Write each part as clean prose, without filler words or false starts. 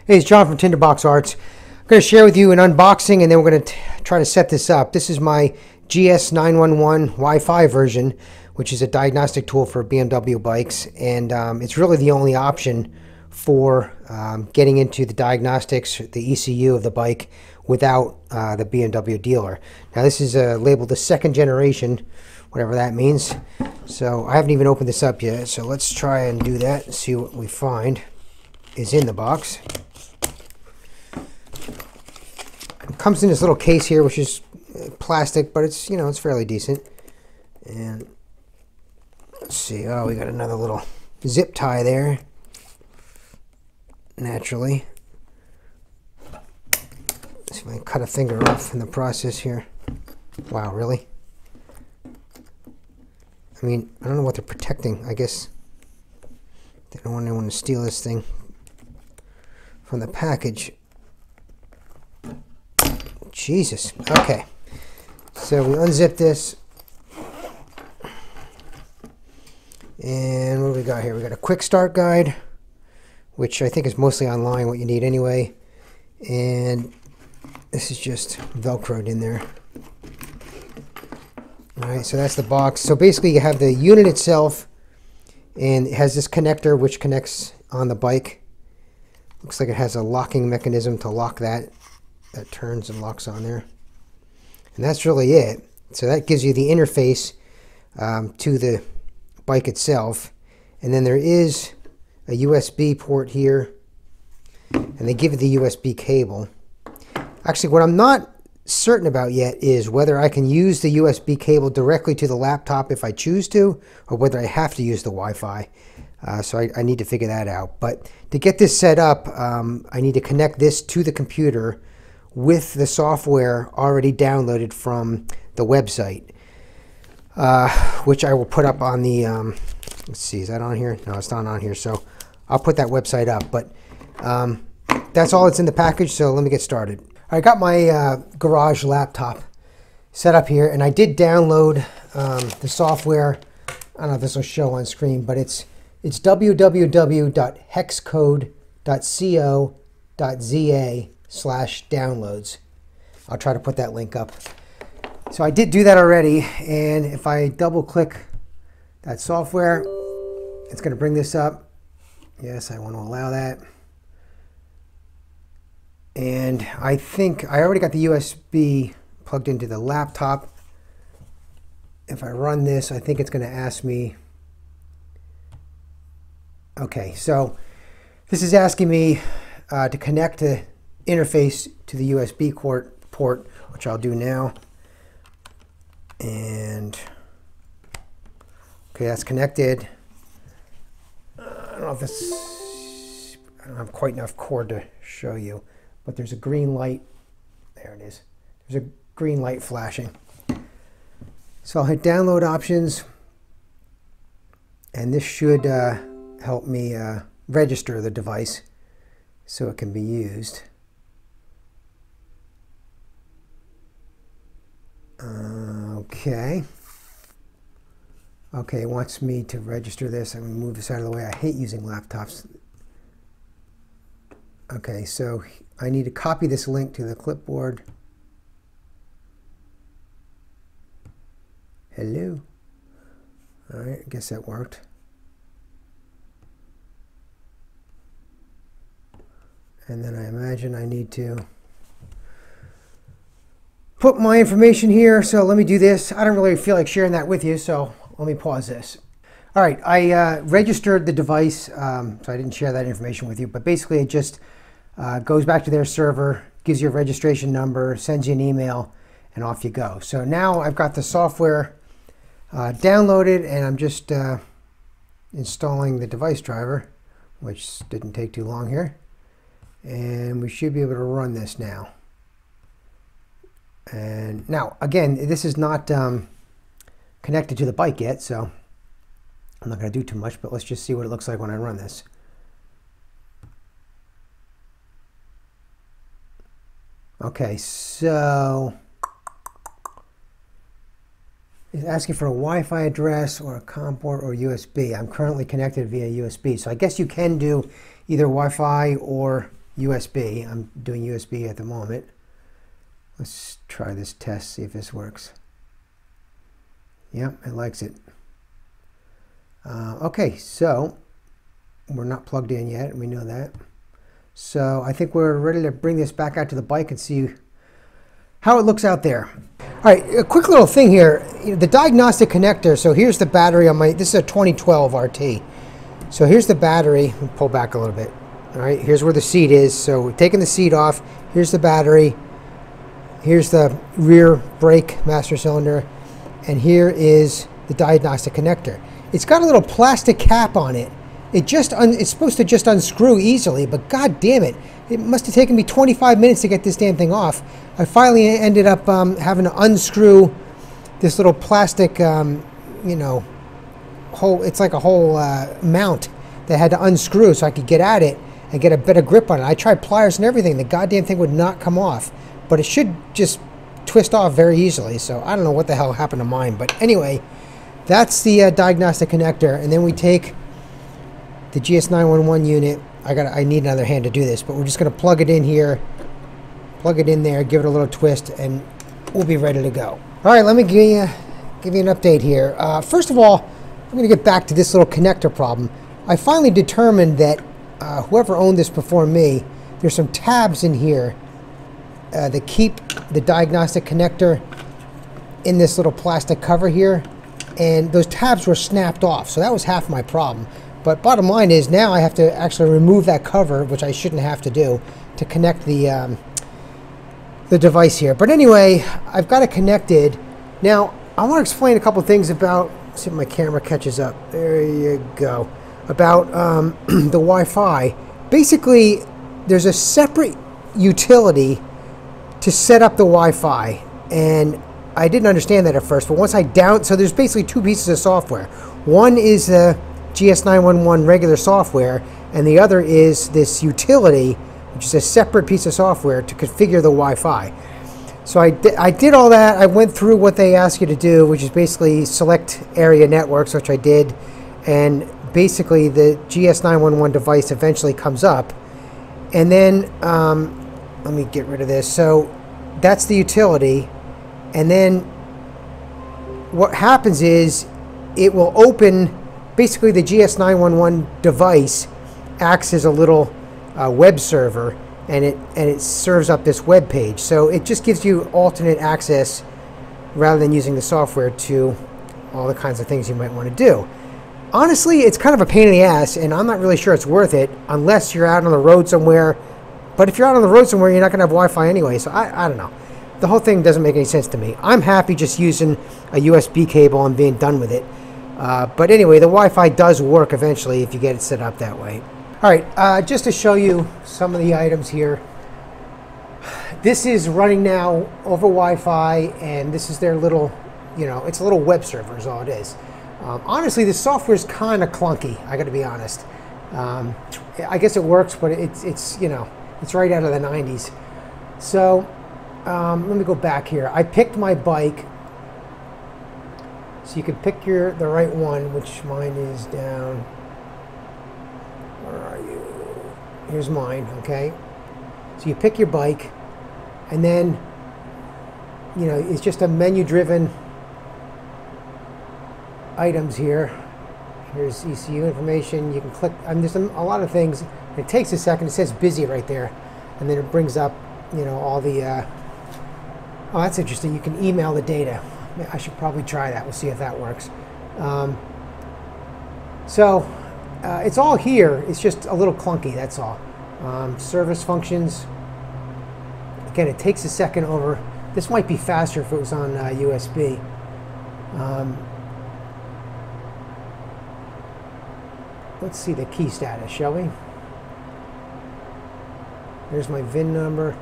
Hey, it's John from Tinderbox Arts. I'm going to share with you an unboxing, and then we're going to try to set this up. This is my GS911 Wi-Fi version, which is a diagnostic tool for BMW bikes, and it's really the only option for getting into the diagnostics, the ECU of the bike without the BMW dealer. Now this is labeled the second generation, whatever that means. So I haven't even opened this up yet, so let's try and do that and see what we find is in the box. It comes in this little case here, which is plastic, but it's, it's fairly decent. And let's see. Oh, we got another little zip tie there. Naturally. Let's see if I can cut a finger off in the process here. Wow, really? I mean, I don't know what they're protecting. I guess they don't want anyone to steal this thing from the package. Jesus. Okay. So we unzip this. And what do we got here? We got a quick start guide, which I think is mostly online, what you need anyway. And this is just Velcroed in there. Alright, so that's the box. So basically you have the unit itself, and it has this connector which connects on the bike. Looks like it has a locking mechanism to lock that. That turns and locks on there. And that's really it. So that gives you the interface to the bike itself. And then there is a USB port here. And they give you the USB cable. Actually, what I'm not certain about yet is whether I can use the USB cable directly to the laptop if I choose to, or whether I have to use the Wi-Fi. So I need to figure that out. But to get this set up, I need to connect this to the computer with the software already downloaded from the website, which I will put up on the, let's see, is that on here? No, it's not on here, so I'll put that website up. But that's all that's in the package, so let me get started. I got my garage laptop set up here, and I did download the software. I don't know if this will show on screen, but it's www.hexcode.co.za/downloads. I'll try to put that link up. So I did do that already, and if I double click that software, it's going to bring this up. Yes, I want to allow that. And I think I already got the USB plugged into the laptop. If I run this, I think it's going to ask me. Okay, so this is asking me to connect the interface to the USB port, which I'll do now. And okay, that's connected. I don't know if this, I don't have quite enough cord to show you, but there's a green light. There it is. There's a green light flashing. So I'll hit download options, and this should help me register the device so it can be used. Okay. Okay, it wants me to register this. I'm going to move this out of the way. I hate using laptops. Okay, so I need to copy this link to the clipboard. Hello. All right, I guess that worked. And then I imagine I need to put my information here. So let me do this. I don't really feel like sharing that with you, so let me pause this. All right, I registered the device, so I didn't share that information with you, but basically it just goes back to their server, gives you a registration number, sends you an email, and off you go. So now I've got the software downloaded, and I'm just installing the device driver, which didn't take too long here. And we should be able to run this now. And now, again, this is not connected to the bike yet, so I'm not going to do too much, but let's just see what it looks like when I run this. Okay, so it's asking for a Wi-Fi address or a COM port or USB. I'm currently connected via USB, so I guess you can do either Wi-Fi or USB. I'm doing USB at the moment. Let's try this test, see if this works. Yep, it likes it. Okay, so we're not plugged in yet, and we know that. So I think we're ready to bring this back out to the bike and see how it looks out there. All right, a quick little thing here. The diagnostic connector, so here's the battery on my, this is a 2012 RT. So here's the battery. Let me pull back a little bit. All right, here's where the seat is. So we're taking the seat off. Here's the battery. Here's the rear brake master cylinder. And here is the diagnostic connector. It's got a little plastic cap on it. It's supposed to just unscrew easily, but god damn it. It must have taken me 25 minutes to get this damn thing off. I finally ended up having to unscrew this little plastic, you know, whole, it's like a whole mount that I had to unscrew so I could get at it and get a better grip on it. I tried pliers and everything. The goddamn thing would not come off, but it should just twist off very easily. So I don't know what the hell happened to mine, but anyway, that's the diagnostic connector. And then we take the GS911 unit. I need another hand to do this, but we're just going to plug it in here, plug it in there, give it a little twist, and we'll be ready to go. All right, let me give you an update here. First of all, I'm going to get back to this little connector problem. I finally determined that whoever owned this before me, there's some tabs in here that keep the diagnostic connector in this little plastic cover here, and those tabs were snapped off, so that was half my problem. But bottom line is now I have to actually remove that cover, which I shouldn't have to do, to connect the device here. But anyway, I've got it connected. Now, I want to explain a couple things about, see if my camera catches up. There you go. About the Wi-Fi. Basically, there's a separate utility to set up the Wi-Fi. And I didn't understand that at first, but once so there's basically two pieces of software. One is the GS911 regular software, and the other is this utility, which is a separate piece of software to configure the Wi-Fi. So I did all that. I went through what they ask you to do, which is basically select area networks, which I did, and basically the GS911 device eventually comes up. And then let me get rid of this. So that's the utility, and then what happens is it will open. Basically, the GS911 device acts as a little web server, and it serves up this web page. So it just gives you alternate access rather than using the software to all the kinds of things you might want to do. Honestly, it's kind of a pain in the ass, and I'm not really sure it's worth it unless you're out on the road somewhere. But if you're out on the road somewhere, you're not going to have Wi-Fi anyway, so I don't know. The whole thing doesn't make any sense to me. I'm happy just using a USB cable and being done with it. But anyway, the Wi-Fi does work eventually if you get it set up that way. All right, just to show you some of the items here. This is running now over Wi-Fi, and this is their little, you know, it's a little web server is all it is. Honestly, the software is kind of clunky, I got to be honest. I guess it works, but it's you know, it's right out of the 90s. So let me go back here. I picked my bike. So you can pick the right one, which mine is down. Where are you? Here's mine, okay? So you pick your bike, and then, you know, it's just a menu-driven items here. Here's ECU information. You can click, there's a lot of things. It takes a second. It says busy right there, and then it brings up, you know, all the, oh, that's interesting. You can email the data. I should probably try that. We'll see if that works. It's all here. It's just a little clunky, that's all. Service functions. Again, it takes a second over. This might be faster if it was on USB. Let's see the key status, shall we? There's my VIN number.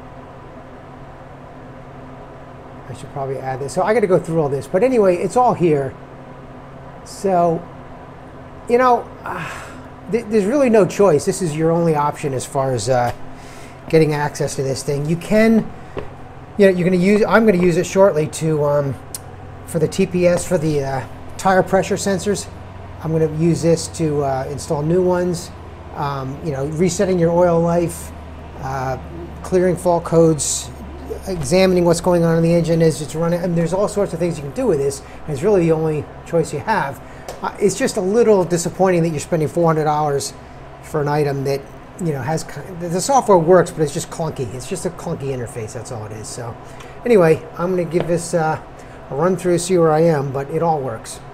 I should probably add this. So I got to go through all this. But anyway, it's all here. So, you know, there's really no choice. This is your only option as far as getting access to this thing. You can, you know, I'm going to use it shortly to, for the TPS, for the tire pressure sensors. I'm going to use this to install new ones. You know, resetting your oil life, clearing fault codes, examining what's going on in the engine as it's running. I mean, there's all sorts of things you can do with this, and it's really the only choice you have. It's just a little disappointing that you're spending $400 for an item that, you know, has, the software works, but it's just clunky. It's just a clunky interface, that's all it is. So anyway, I'm going to give this a run through, see where I am, but it all works.